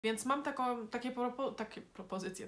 Więc mam takie propozycje,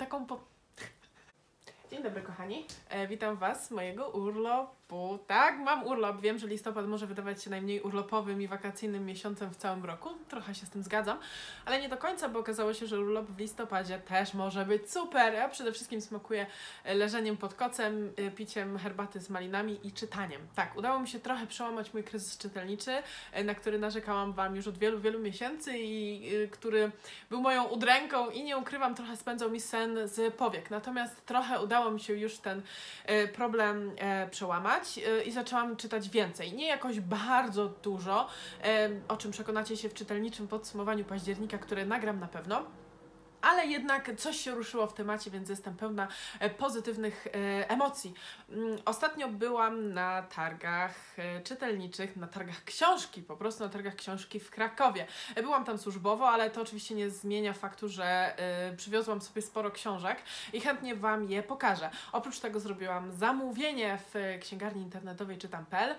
Dzień dobry kochani, witam Was z mojego urlopu. Tak, mam urlop, wiem, że listopad może wydawać się najmniej urlopowym i wakacyjnym miesiącem w całym roku, trochę się z tym zgadzam, ale nie do końca, bo okazało się, że urlop w listopadzie też może być super. Ja przede wszystkim smakuję leżeniem pod kocem, piciem herbaty z malinami i czytaniem. Tak, udało mi się trochę przełamać mój kryzys czytelniczy, na który narzekałam Wam już od wielu miesięcy i który był moją udręką i nie ukrywam, trochę spędzał mi sen z powiek. Natomiast trochę udało mi się już ten problem przełamać i zaczęłam czytać więcej. Nie jakoś bardzo dużo, o czym przekonacie się w czytelniczym podsumowaniu października, które nagram na pewno. Ale jednak coś się ruszyło w temacie, więc jestem pełna pozytywnych emocji. Ostatnio byłam na targach czytelniczych, na targach książki, po prostu na targach książki w Krakowie. Byłam tam służbowo, ale to oczywiście nie zmienia faktu, że przywiozłam sobie sporo książek i chętnie Wam je pokażę. Oprócz tego zrobiłam zamówienie w księgarni internetowej czytam.pl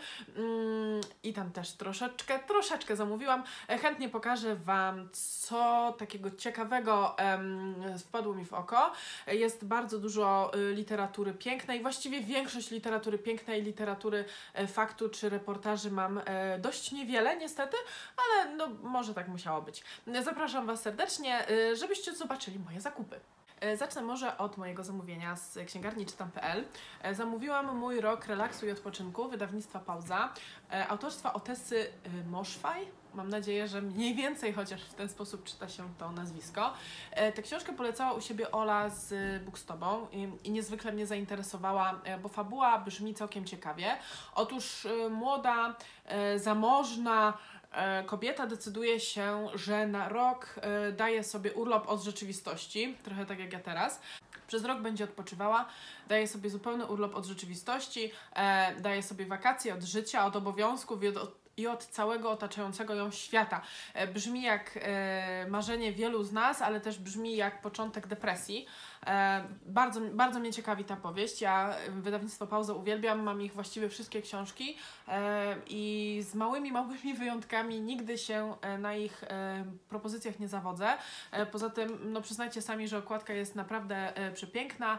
i tam też troszeczkę zamówiłam. Chętnie pokażę Wam, co takiego ciekawego wpadło mi w oko. Jest bardzo dużo literatury pięknej, właściwie większość literatury pięknej, literatury faktu czy reportaży mam dość niewiele niestety, ale no może tak musiało być. Zapraszam Was serdecznie, żebyście zobaczyli moje zakupy. Zacznę może od mojego zamówienia z księgarni czytam.pl. Zamówiłam mój rok relaksu i odpoczynku wydawnictwa Pauza, autorstwa Otessy Moszfaj. Mam nadzieję, że mniej więcej chociaż w ten sposób czyta się to nazwisko. Tę książkę polecała u siebie Ola z Bookstobą i niezwykle mnie zainteresowała, bo fabuła brzmi całkiem ciekawie. Otóż młoda, zamożna kobieta decyduje się, że na rok daje sobie urlop od rzeczywistości, trochę tak jak ja teraz. Przez rok będzie odpoczywała, daje sobie zupełny urlop od rzeczywistości, daje sobie wakacje od życia, od obowiązków i od całego otaczającego ją świata. Brzmi jak marzenie wielu z nas, ale też brzmi jak początek depresji. Bardzo mnie ciekawi ta powieść. Ja wydawnictwo Pauza uwielbiam, mam ich właściwie wszystkie książki i z małymi wyjątkami nigdy się na ich propozycjach nie zawodzę. Poza tym, no przyznajcie sami, że okładka jest naprawdę przepiękna.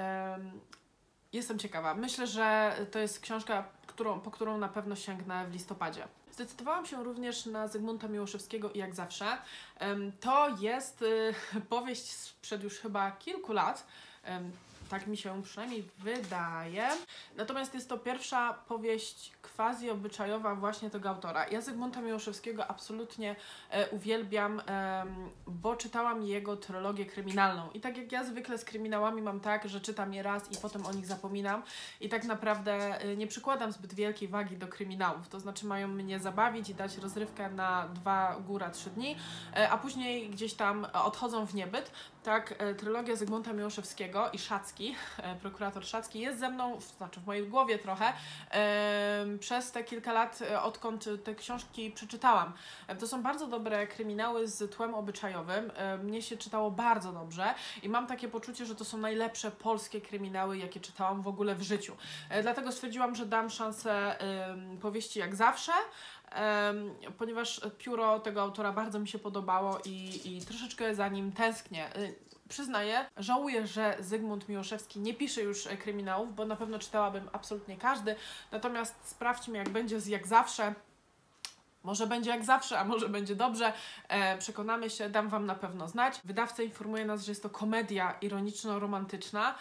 Jestem ciekawa. Myślę, że to jest książka, po którą na pewno sięgnę w listopadzie. Zdecydowałam się również na Zygmunta Miłoszewskiego i Jak zawsze. To jest powieść sprzed już chyba kilku lat. Tak mi się przynajmniej wydaje. Natomiast jest to pierwsza powieść quasi-obyczajowa właśnie tego autora. Ja Zygmunta Miłoszewskiego absolutnie uwielbiam, bo czytałam jego trylogię kryminalną. I tak jak ja zwykle z kryminałami mam tak, że czytam je raz i potem o nich zapominam i tak naprawdę nie przykładam zbyt wielkiej wagi do kryminałów. To znaczy mają mnie zabawić i dać rozrywkę na 2, góra 3 dni, a później gdzieś tam odchodzą w niebyt. Tak, trylogia Zygmunta Miłoszewskiego i Szacki, prokurator Szacki, jest ze mną, znaczy w mojej głowie trochę, przez te kilka lat, odkąd te książki przeczytałam. To są bardzo dobre kryminały z tłem obyczajowym. Mnie się czytało bardzo dobrze i mam takie poczucie, że to są najlepsze polskie kryminały, jakie czytałam w ogóle w życiu. Dlatego stwierdziłam, że dam szansę powieści Jak zawsze, ponieważ pióro tego autora bardzo mi się podobało i troszeczkę za nim tęsknię. Przyznaję, żałuję, że Zygmunt Miłoszewski nie pisze już kryminałów, bo na pewno czytałabym absolutnie każdy. Natomiast sprawdźmy, jak będzie z Jak zawsze. Może będzie jak zawsze, a może będzie dobrze. Przekonamy się, dam Wam na pewno znać. Wydawca informuje nas, że jest to komedia ironiczno-romantyczna.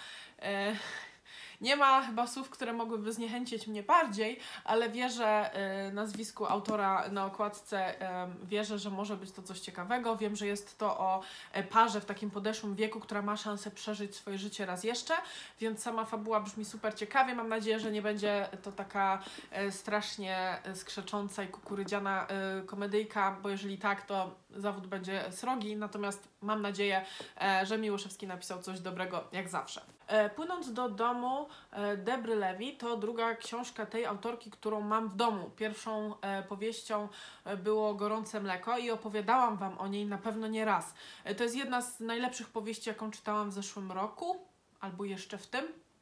Nie ma chyba słów, które mogłyby zniechęcić mnie bardziej, ale wierzę nazwisku autora na okładce, wierzę, że może być to coś ciekawego. Wiem, że jest to o parze w takim podeszłym wieku, która ma szansę przeżyć swoje życie raz jeszcze, więc sama fabuła brzmi super ciekawie. Mam nadzieję, że nie będzie to taka strasznie skrzecząca i kukurydziana komedyjka, bo jeżeli tak, to zawód będzie srogi, natomiast mam nadzieję, że Miłoszewski napisał coś dobrego jak zawsze. Płynąc do domu Debry Levi to druga książka tej autorki, którą mam w domu. Pierwszą powieścią było Gorące mleko i opowiadałam Wam o niej na pewno nie raz. To jest jedna z najlepszych powieści, jaką czytałam w zeszłym roku, albo jeszcze w tym.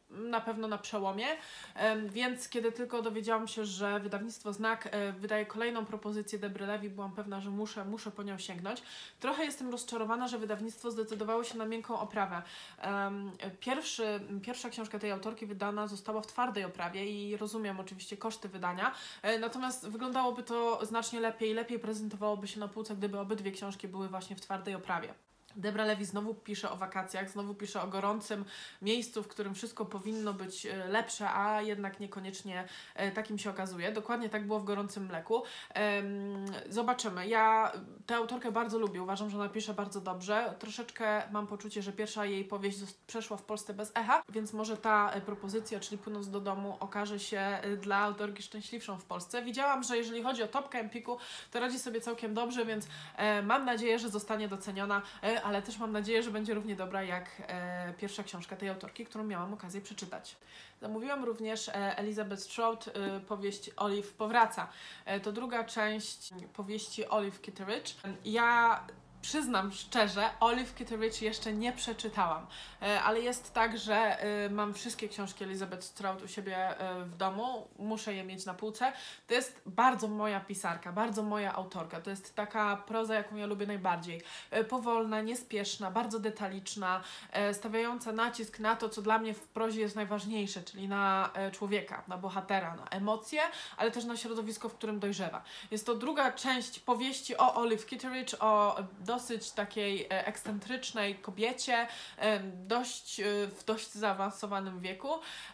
na pewno na przełomie, więc kiedy tylko dowiedziałam się, że wydawnictwo Znak wydaje kolejną propozycję Debry Levi, byłam pewna, że muszę po nią sięgnąć. Trochę jestem rozczarowana, że wydawnictwo zdecydowało się na miękką oprawę. Pierwsza książka tej autorki wydana została w twardej oprawie i rozumiem oczywiście koszty wydania, natomiast wyglądałoby to znacznie lepiej prezentowałoby się na półce, gdyby obydwie książki były właśnie w twardej oprawie. Debra Levi znowu pisze o wakacjach, znowu pisze o gorącym miejscu, w którym wszystko powinno być lepsze, a jednak niekoniecznie takim się okazuje. Dokładnie tak było w Gorącym mleku. Zobaczymy. Ja tę autorkę bardzo lubię, uważam, że ona pisze bardzo dobrze. Troszeczkę mam poczucie, że pierwsza jej powieść przeszła w Polsce bez echa, więc może ta propozycja, czyli Płynąc do domu, okaże się dla autorki szczęśliwszą w Polsce. Widziałam, że jeżeli chodzi o topkę Empiku, to radzi sobie całkiem dobrze, więc mam nadzieję, że zostanie doceniona, ale też mam nadzieję, że będzie równie dobra jak pierwsza książka tej autorki, którą miałam okazję przeczytać. Zamówiłam również Elizabeth Strout, powieść Olive powraca. To druga część powieści Olive Kitteridge. Ja przyznam szczerze, Olive Kitteridge jeszcze nie przeczytałam, ale jest tak, że mam wszystkie książki Elizabeth Strout u siebie w domu, muszę je mieć na półce. To jest bardzo moja pisarka, bardzo moja autorka. To jest taka proza, jaką ja lubię najbardziej. Powolna, niespieszna, bardzo detaliczna, stawiająca nacisk na to, co dla mnie w prozie jest najważniejsze, czyli na człowieka, na bohatera, na emocje, ale też na środowisko, w którym dojrzewa. Jest to druga część powieści o Olive Kitteridge, o dosyć takiej ekscentrycznej kobiecie, w dość zaawansowanym wieku.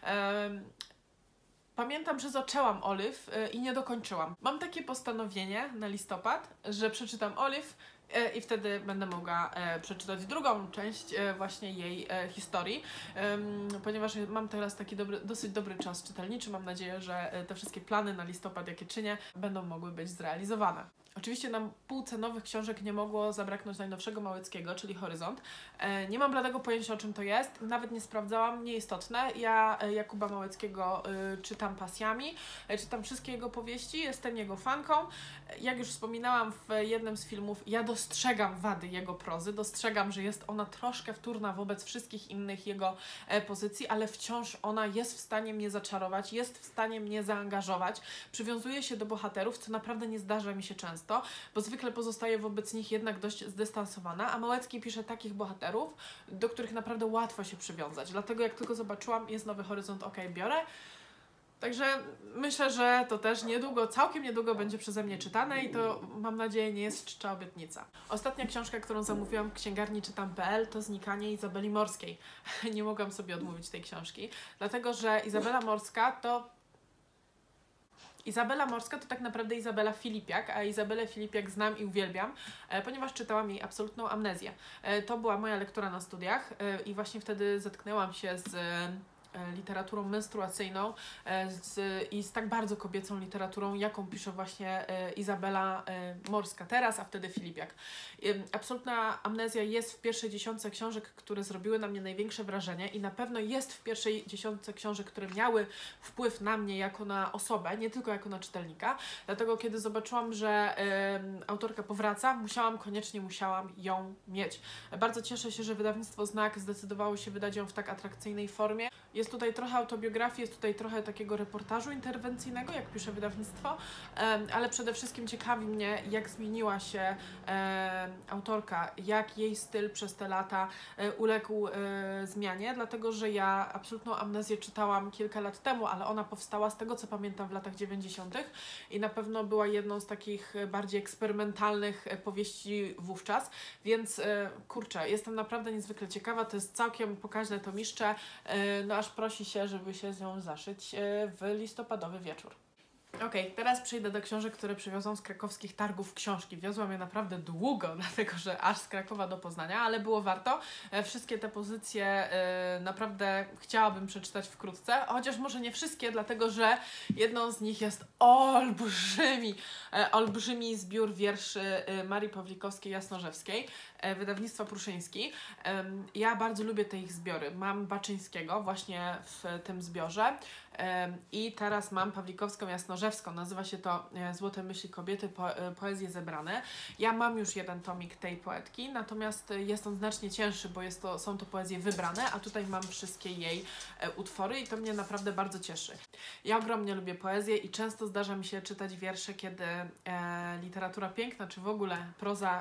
Pamiętam, że zaczęłam Olive i nie dokończyłam. Mam takie postanowienie na listopad, że przeczytam Olive i wtedy będę mogła przeczytać drugą część właśnie jej historii, ponieważ mam teraz taki dosyć dobry czas czytelniczy. Mam nadzieję, że te wszystkie plany na listopad, jakie czynię, będą mogły być zrealizowane. Oczywiście na półce nowych książek nie mogło zabraknąć najnowszego Małeckiego, czyli Horyzont. Nie mam bladego pojęcia, o czym to jest, nawet nie sprawdzałam, nieistotne. Ja Jakuba Małeckiego czytam pasjami, czytam wszystkie jego powieści, jestem jego fanką. Jak już wspominałam w jednym z filmów, ja dostrzegam wady jego prozy, dostrzegam, że jest ona troszkę wtórna wobec wszystkich innych jego pozycji, ale wciąż ona jest w stanie mnie zaczarować, jest w stanie mnie zaangażować, przywiązuje się do bohaterów, co naprawdę nie zdarza mi się często, bo zwykle pozostaje wobec nich jednak dość zdystansowana, a Małecki pisze takich bohaterów, do których naprawdę łatwo się przywiązać. Dlatego jak tylko zobaczyłam, jest nowy Horyzont, biorę. Także myślę, że to też niedługo, całkiem niedługo będzie przeze mnie czytane i to, mam nadzieję, nie jest czcza obietnica. Ostatnia książka, którą zamówiłam w księgarni czytam.pl, to Znikanie Izabeli Morskiej. Nie mogłam sobie odmówić tej książki, dlatego że Izabela Morska to tak naprawdę Izabela Filipiak, a Izabelę Filipiak znam i uwielbiam, ponieważ czytałam jej Absolutną amnezję. To była moja lektura na studiach i właśnie wtedy zetknęłam się z literaturą menstruacyjną i z tak bardzo kobiecą literaturą, jaką pisze właśnie Izabela Morska teraz, a wtedy Filipiak. Absolutna amnezja jest w pierwszej dziesiątce książek, które zrobiły na mnie największe wrażenie i na pewno jest w pierwszej dziesiątce książek, które miały wpływ na mnie jako na osobę, nie tylko jako na czytelnika. Dlatego kiedy zobaczyłam, że autorka powraca, koniecznie musiałam ją mieć. Bardzo cieszę się, że wydawnictwo Znak zdecydowało się wydać ją w tak atrakcyjnej formie. Jest tutaj trochę autobiografii, jest tutaj trochę takiego reportażu interwencyjnego, jak pisze wydawnictwo, ale przede wszystkim ciekawi mnie, jak zmieniła się autorka, jak jej styl przez te lata uległ zmianie, dlatego że ja Absolutną amnezję czytałam kilka lat temu, ale ona powstała, z tego co pamiętam, w latach 90. i na pewno była jedną z takich bardziej eksperymentalnych powieści wówczas, więc kurczę, jestem naprawdę niezwykle ciekawa, to jest całkiem pokaźne tomiszcze, no aż prosi się, żeby się z nią zaszyć w listopadowy wieczór. Teraz przejdę do książek, które przywiozłam z krakowskich targów książki. Wiozłam je naprawdę długo, dlatego że aż z Krakowa do Poznania, ale było warto. Wszystkie te pozycje naprawdę chciałabym przeczytać wkrótce, chociaż może nie wszystkie, dlatego że jedną z nich jest olbrzymi zbiór wierszy Marii Pawlikowskiej-Jasnorzewskiej, wydawnictwa Pruszyński. Ja bardzo lubię te ich zbiory. Mam Baczyńskiego właśnie w tym zbiorze i teraz mam Pawlikowską Jasnorzewską Jasnożewską. Nazywa się to Złote myśli kobiety, poezje zebrane. Ja mam już jeden tomik tej poetki, natomiast jest on znacznie cięższy, bo są to poezje wybrane, a tutaj mam wszystkie jej utwory i to mnie naprawdę bardzo cieszy. Ja ogromnie lubię poezję i często zdarza mi się czytać wiersze, kiedy literatura piękna, czy w ogóle proza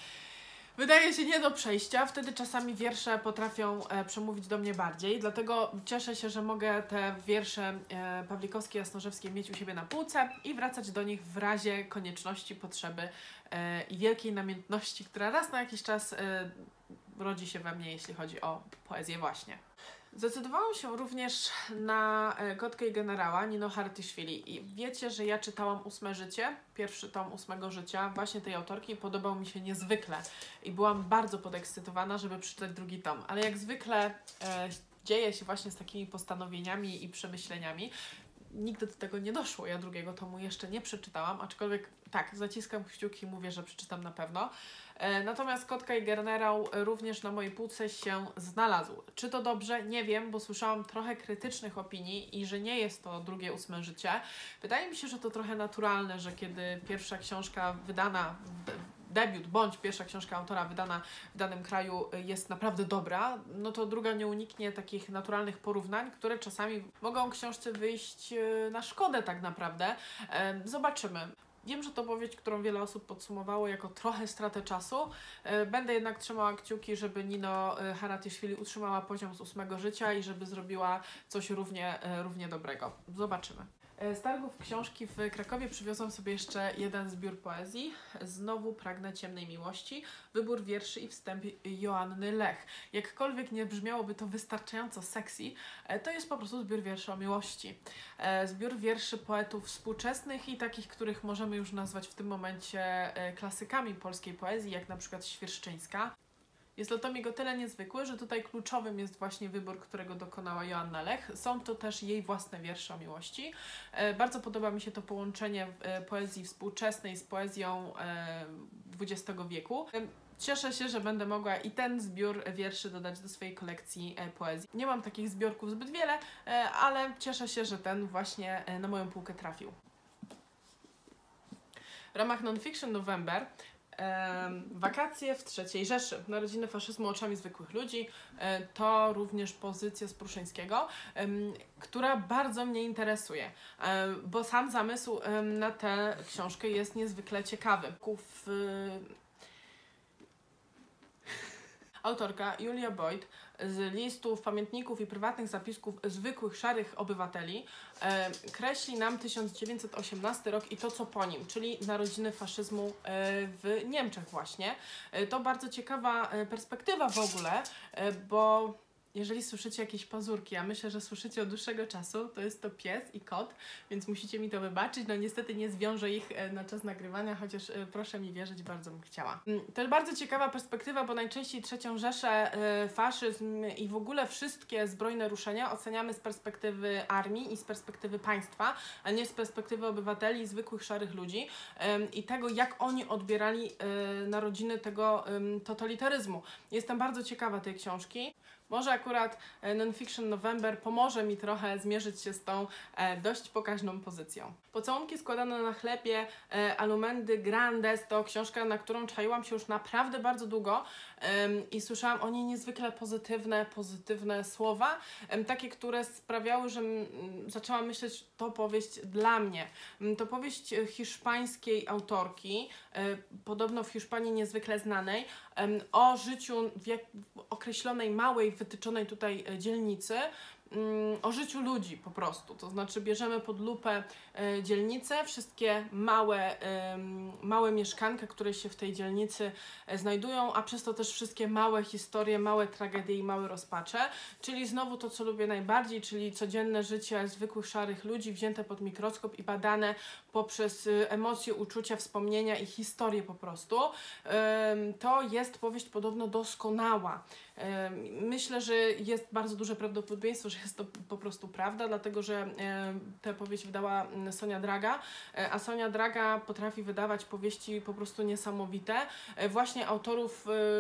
wydaje się nie do przejścia. Wtedy czasami wiersze potrafią przemówić do mnie bardziej, dlatego cieszę się, że mogę te wiersze Pawlikowskiej, Jasnożewskiej mieć u siebie na półce i wracać do nich w razie konieczności, potrzeby i wielkiej namiętności, która raz na jakiś czas rodzi się we mnie, jeśli chodzi o poezję właśnie. Zdecydowałam się również na Kotkę i Generała Nino Hartiszvili i wiecie, że ja czytałam 8 życie, pierwszy tom 8 życia właśnie tej autorki i podobał mi się niezwykle i byłam bardzo podekscytowana, żeby przeczytać drugi tom, ale jak zwykle dzieje się właśnie z takimi postanowieniami i przemyśleniami. Nigdy do tego nie doszło, ja drugiego tomu jeszcze nie przeczytałam, aczkolwiek tak, zaciskam kciuki i mówię, że przeczytam na pewno. Natomiast Kotka i Generał również na mojej półce się znalazł. Czy to dobrze? Nie wiem, bo słyszałam trochę krytycznych opinii i że nie jest to drugie 8 życie. Wydaje mi się, że to trochę naturalne, że kiedy pierwsza książka wydana, debiut bądź pierwsza książka autora wydana w danym kraju jest naprawdę dobra, no to druga nie uniknie takich naturalnych porównań, które czasami mogą książce wyjść na szkodę tak naprawdę. Zobaczymy. Wiem, że to powieść, którą wiele osób podsumowało jako trochę stratę czasu. Będę jednak trzymała kciuki, żeby Nino Haratiszvili utrzymała poziom z 8 życia i żeby zrobiła coś równie dobrego. Zobaczymy. Z targów książki w Krakowie przywiozłam sobie jeszcze jeden zbiór poezji. Znowu Pragnę ciemnej miłości. Wybór wierszy i wstęp Joanny Lech. Jakkolwiek nie brzmiałoby to wystarczająco sexy, to jest po prostu zbiór wierszy o miłości. Zbiór wierszy poetów współczesnych i takich, których możemy już nazwać w tym momencie klasykami polskiej poezji, jak na przykład Świerszczyńska. Jest to tomik o tyle niezwykły, że tutaj kluczowym jest właśnie wybór, którego dokonała Joanna Lech. Są to też jej własne wiersze o miłości. Bardzo podoba mi się to połączenie poezji współczesnej z poezją XX wieku. Cieszę się, że będę mogła i ten zbiór wierszy dodać do swojej kolekcji poezji. Nie mam takich zbiorków zbyt wiele, ale cieszę się, że ten właśnie na moją półkę trafił. W ramach Non-Fiction November Wakacje w III Rzeszy, Narodziny faszyzmu oczami zwykłych ludzi, to również pozycja z Pruszyńskiego, która bardzo mnie interesuje, bo sam zamysł na tę książkę jest niezwykle ciekawy. Autorka Julia Boyd z listów, pamiętników i prywatnych zapisków zwykłych, szarych obywateli kreśli nam 1918 rok i to, co po nim, czyli narodziny faszyzmu w Niemczech właśnie. To bardzo ciekawa perspektywa w ogóle, bo jeżeli słyszycie jakieś pazurki, a myślę, że słyszycie od dłuższego czasu, to jest to pies i kot, więc musicie mi to wybaczyć. No niestety nie zwiążę ich na czas nagrywania, chociaż proszę mi wierzyć, bardzo bym chciała. To jest bardzo ciekawa perspektywa, bo najczęściej III Rzeszę, faszyzm i w ogóle wszystkie zbrojne ruszenia oceniamy z perspektywy armii i z perspektywy państwa, a nie z perspektywy obywateli, zwykłych, szarych ludzi i tego, jak oni odbierali narodziny tego totalitaryzmu. Jestem bardzo ciekawa tej książki. Może akurat Non-Fiction November pomoże mi trochę zmierzyć się z tą dość pokaźną pozycją. Pocałunki składane na chlebie Alumendy Grandes to książka, na którą czaiłam się już naprawdę bardzo długo i słyszałam o niej niezwykle pozytywne słowa, takie, które sprawiały, że zaczęłam myśleć, to powieść dla mnie. To powieść hiszpańskiej autorki, podobno w Hiszpanii niezwykle znanej, o życiu w określonej, małej, wytyczonej tutaj dzielnicy, o życiu ludzi po prostu. To znaczy bierzemy pod lupę dzielnicę, wszystkie małe mieszkanka, które się w tej dzielnicy znajdują, a przez to też wszystkie małe historie, małe tragedie i małe rozpacze. Czyli znowu to, co lubię najbardziej, czyli codzienne życie zwykłych, szarych ludzi wzięte pod mikroskop i badane poprzez emocje, uczucia, wspomnienia i historię po prostu. To jest powieść podobno doskonała. Myślę, że jest bardzo duże prawdopodobieństwo, że jest to po prostu prawda, dlatego że tę powieść wydała Sonia Draga, a Sonia Draga potrafi wydawać powieści po prostu niesamowite. Właśnie autorów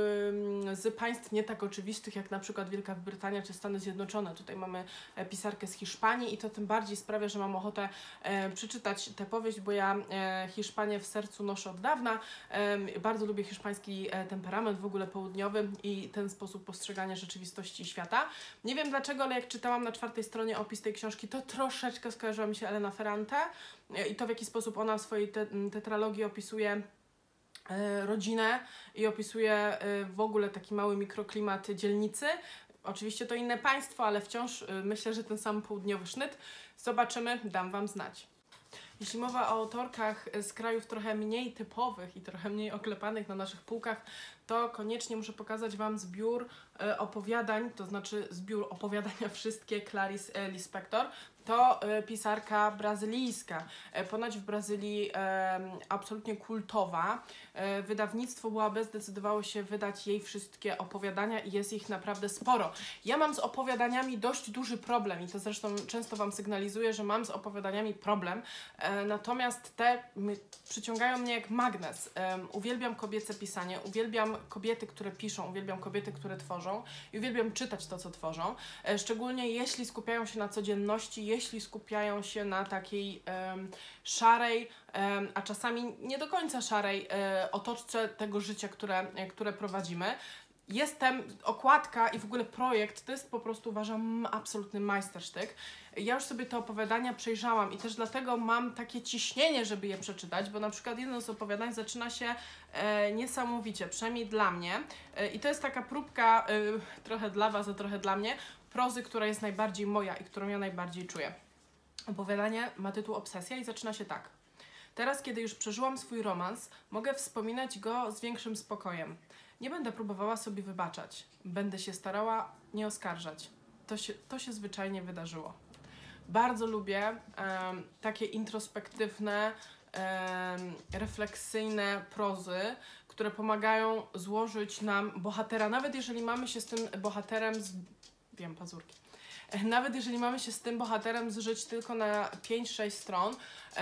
z państw nie tak oczywistych, jak na przykład Wielka Brytania czy Stany Zjednoczone. Tutaj mamy pisarkę z Hiszpanii i to tym bardziej sprawia, że mam ochotę przeczytać tę powieść, bo ja Hiszpanię w sercu noszę od dawna. Bardzo lubię hiszpański temperament, w ogóle południowy i ten sposób postrzegania rzeczywistości świata. Nie wiem dlaczego, ale jak czytałam na 4. stronie opis tej książki, to troszeczkę skojarzyła mi się Elena Ferrante i to, w jaki sposób ona w swojej tetralogii opisuje rodzinę i opisuje w ogóle taki mały mikroklimat dzielnicy. Oczywiście to inne państwo, ale wciąż myślę, że ten sam południowy sznyt. Zobaczymy, dam Wam znać. Jeśli mowa o autorkach z krajów trochę mniej typowych i trochę mniej oklepanych na naszych półkach, to koniecznie muszę pokazać Wam zbiór opowiadań, to znaczy zbiór opowiadania wszystkie Clarice Lispector. To pisarka brazylijska, ponoć w Brazylii absolutnie kultowa. Wydawnictwo WAB zdecydowało się wydać jej wszystkie opowiadania i jest ich naprawdę sporo. Ja mam z opowiadaniami dość duży problem i to zresztą często Wam sygnalizuję, że mam z opowiadaniami problem, natomiast te przyciągają mnie jak magnes. Uwielbiam kobiece pisanie, uwielbiam kobiety, które piszą, uwielbiam kobiety, które tworzą i uwielbiam czytać to, co tworzą, szczególnie jeśli skupiają się na codzienności, jeśli skupiają się na takiej szarej, a czasami nie do końca szarej otoczce tego życia, które prowadzimy. Okładka i w ogóle projekt to jest po prostu, uważam, absolutny majstersztyk. Ja już sobie te opowiadania przejrzałam i też dlatego mam takie ciśnienie, żeby je przeczytać, bo na przykład jedno z opowiadań zaczyna się niesamowicie, przynajmniej dla mnie. I to jest taka próbka, trochę dla Was, a trochę dla mnie, prozy, która jest najbardziej moja i którą ja najbardziej czuję. Opowiadanie ma tytuł Obsesja i zaczyna się tak. Teraz, kiedy już przeżyłam swój romans, mogę wspominać go z większym spokojem. Nie będę próbowała sobie wybaczać. Będę się starała nie oskarżać. To się zwyczajnie wydarzyło. Bardzo lubię takie introspektywne, refleksyjne prozy, które pomagają złożyć nam bohatera, nawet jeżeli mamy się z tym bohaterem wiem, pazurki. Nawet jeżeli mamy się z tym bohaterem zżyć tylko na 5-6 stron,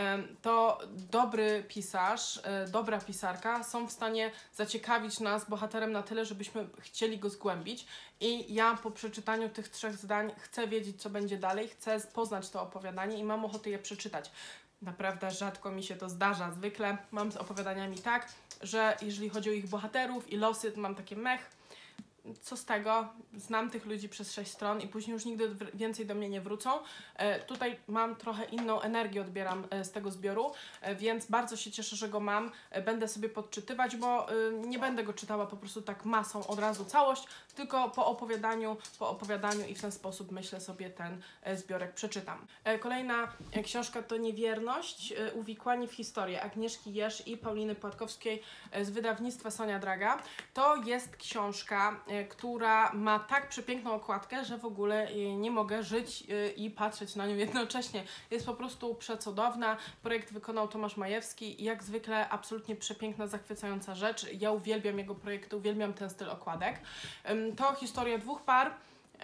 to dobry pisarz, dobra pisarka są w stanie zaciekawić nas bohaterem na tyle, żebyśmy chcieli go zgłębić. I ja po przeczytaniu tych 3 zdań chcę wiedzieć, co będzie dalej, chcę poznać to opowiadanie i mam ochotę je przeczytać. Naprawdę rzadko mi się to zdarza. Zwykle mam z opowiadaniami tak, że jeżeli chodzi o ich bohaterów i losy, to mam takie mech. Co z tego? Znam tych ludzi przez 6 stron i później już nigdy więcej do mnie nie wrócą. Tutaj mam trochę inną energię, odbieram z tego zbioru, więc bardzo się cieszę, że go mam. Będę sobie podczytywać, bo nie będę go czytała po prostu tak masą od razu całość, tylko po opowiadaniu i w ten sposób, myślę, sobie ten zbiorek przeczytam. Kolejna książka to Niewierność, uwikłani w historię Agnieszki Jerz i Pauliny Płatkowskiej z wydawnictwa Sonia Draga. To jest książka, która ma tak przepiękną okładkę, że w ogóle nie mogę żyć i patrzeć na nią jednocześnie. Jest po prostu przecudowna. Projekt wykonał Tomasz Majewski i jak zwykle absolutnie przepiękna, zachwycająca rzecz. Ja uwielbiam jego projekty, uwielbiam ten styl okładek. To historia 2 par,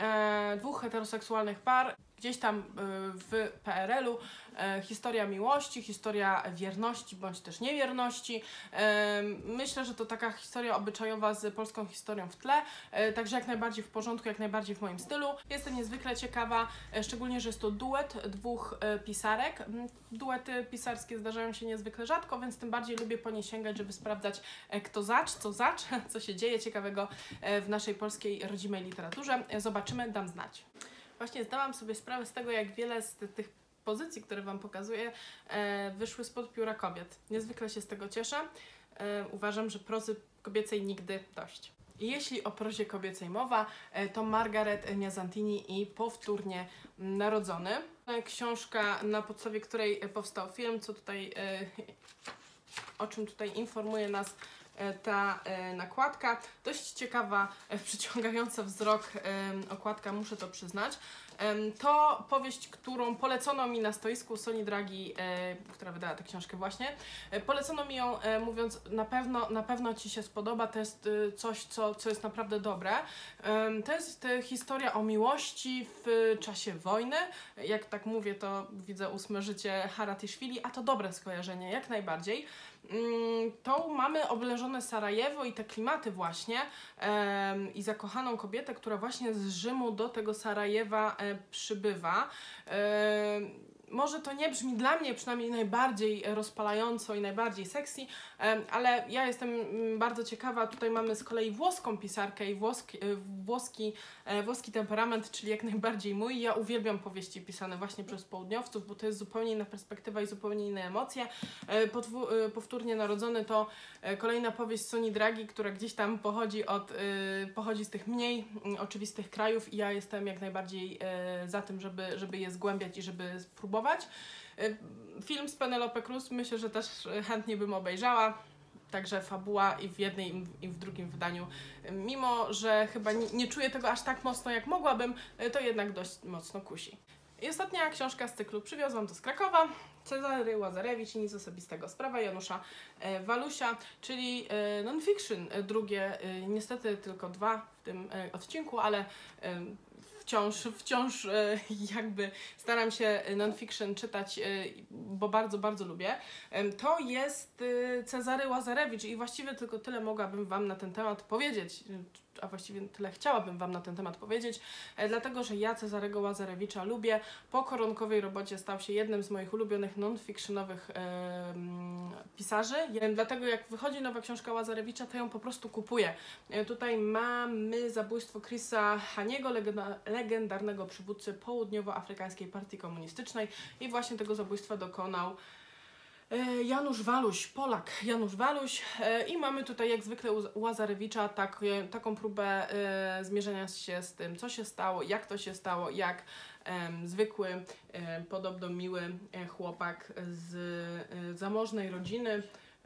2 heteroseksualnych par, gdzieś tam w PRL-u, historia miłości, historia wierności bądź też niewierności. Myślę, że to taka historia obyczajowa z polską historią w tle, także jak najbardziej w porządku, jak najbardziej w moim stylu. Jestem niezwykle ciekawa, szczególnie, że jest to duet 2 pisarek. Duety pisarskie zdarzają się niezwykle rzadko, więc tym bardziej lubię po nie sięgać, żeby sprawdzać kto co się dzieje ciekawego w naszej polskiej rodzimej literaturze. Zobaczymy, dam znać. Właśnie zdałam sobie sprawę z tego, jak wiele z tych pozycji, które Wam pokazuję, wyszły spod pióra kobiet. Niezwykle się z tego cieszę. Uważam, że prozy kobiecej nigdy dość. I jeśli o prozie kobiecej mowa, to Margaret Niazantini i Powtórnie narodzony. Książka, na podstawie której powstał film, o czym tutaj informuje nas ta nakładka. Dość ciekawa, przyciągająca wzrok okładka, muszę to przyznać. To powieść, którą polecono mi na stoisku Soni Dragi, która wydała tę książkę właśnie. Polecono mi ją, mówiąc, na pewno Ci się spodoba, to jest coś, co jest naprawdę dobre. To jest historia o miłości w czasie wojny. Jak tak mówię, to widzę 8 życie Haratiszwili, a to dobre skojarzenie, jak najbardziej. To mamy oblężone Sarajewo i te klimaty właśnie i zakochaną kobietę, która właśnie z Rzymu do tego Sarajewa przybywa. Może to nie brzmi dla mnie przynajmniej najbardziej rozpalająco i najbardziej sexy, ale ja jestem bardzo ciekawa. Tutaj mamy z kolei włoską pisarkę i włoski temperament, czyli jak najbardziej mój. Ja uwielbiam powieści pisane właśnie przez południowców, bo to jest zupełnie inna perspektywa i zupełnie inne emocje. Powtórnie narodzony to kolejna powieść Soni Dragi, która gdzieś tam pochodzi z tych mniej oczywistych krajów i ja jestem jak najbardziej za tym, żeby je zgłębiać i żeby spróbować. Film z Penelope Cruz myślę, że też chętnie bym obejrzała. Także fabuła i w jednej i w drugim wydaniu. Mimo że chyba nie czuję tego aż tak mocno jak mogłabym, to jednak dość mocno kusi. I ostatnia książka z cyklu przywiozłam to z Krakowa. Cezary Łazarewicz i nic osobistego. Sprawa Janusza Walusia, czyli non-fiction. Drugie, niestety tylko 2 w tym odcinku, ale wciąż jakby staram się non-fiction czytać, bo bardzo, bardzo lubię. To jest Cezary Łazarewicz i właściwie tylko tyle mogłabym Wam na ten temat powiedzieć, a właściwie tyle chciałabym Wam na ten temat powiedzieć, dlatego, że ja Cezarego Łazarewicza lubię. Po Koronkowej robocie stał się jednym z moich ulubionych non-fictionowych pisarzy. Dlatego jak wychodzi nowa książka Łazarewicza, to ją po prostu kupuję. Tutaj mamy zabójstwo Chrisa Haniego, legendarnego przywódcy południowoafrykańskiej partii komunistycznej i właśnie tego zabójstwa dokonał Janusz Waluś, Polak Janusz Waluś i mamy tutaj jak zwykle u Łazarewicza taką próbę zmierzenia się z tym, co się stało, jak to się stało, jak zwykły, podobno miły chłopak z zamożnej rodziny,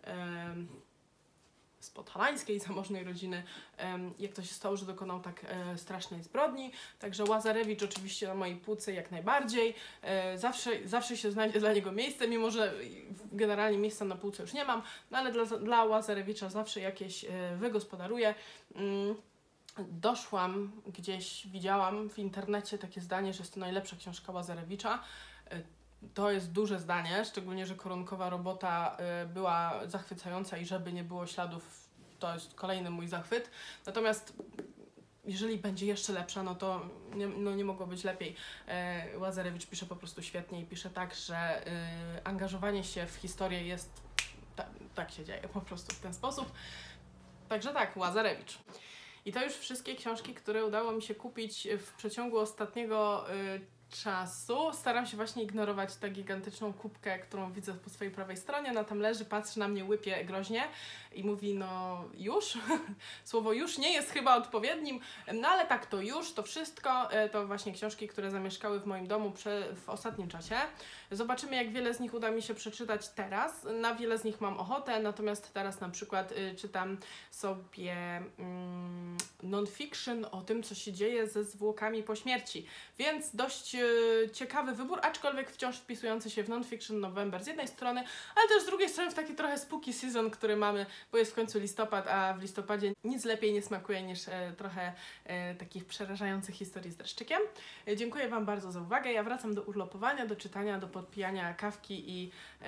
z podhalańskiej zamożnej rodziny, jak to się stało, że dokonał tak strasznej zbrodni. Także Łazarewicz oczywiście na mojej półce jak najbardziej. Zawsze się znajdzie dla niego miejsce, mimo że generalnie miejsca na półce już nie mam, no ale dla Łazarewicza zawsze jakieś wygospodaruję. Doszłam gdzieś, widziałam w internecie takie zdanie, że jest to najlepsza książka Łazarewicza. To jest duże zdanie, szczególnie, że Koronkowa robota była zachwycająca i żeby nie było śladów, to jest kolejny mój zachwyt. Natomiast jeżeli będzie jeszcze lepsza, no to nie mogło być lepiej. Łazarewicz pisze po prostu świetnie i pisze tak, że angażowanie się w historię jest, tak się dzieje po prostu w ten sposób. Także tak, Łazarewicz. I to już wszystkie książki, które udało mi się kupić w przeciągu ostatniego czasu. Staram się właśnie ignorować tę gigantyczną kubkę, którą widzę po swojej prawej stronie. Ona tam leży, patrzy na mnie, łypie groźnie i mówi, no już? Słowo już nie jest chyba odpowiednim, no ale tak, to już, to wszystko. To właśnie książki, które zamieszkały w moim domu w ostatnim czasie. Zobaczymy, jak wiele z nich uda mi się przeczytać teraz. Na wiele z nich mam ochotę, natomiast teraz na przykład czytam sobie non-fiction o tym, co się dzieje ze zwłokami po śmierci. Więc dość ciekawy wybór, aczkolwiek wciąż wpisujący się w non-fiction November z jednej strony, ale też z drugiej strony w taki trochę spooky season, który mamy, bo jest w końcu listopad, a w listopadzie nic lepiej nie smakuje niż trochę takich przerażających historii z dreszczykiem. Dziękuję Wam bardzo za uwagę. Ja wracam do urlopowania, do czytania, do podpijania kawki i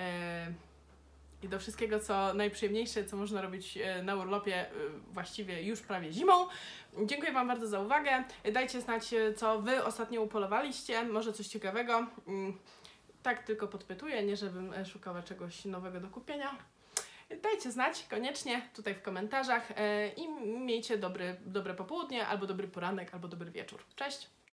do wszystkiego, co najprzyjemniejsze, co można robić na urlopie właściwie już prawie zimą. Dziękuję Wam bardzo za uwagę. Dajcie znać, co Wy ostatnio upolowaliście, może coś ciekawego. Tak tylko podpytuję, nie żebym szukała czegoś nowego do kupienia. Dajcie znać koniecznie tutaj w komentarzach i miejcie dobre popołudnie, albo dobry poranek, albo dobry wieczór. Cześć!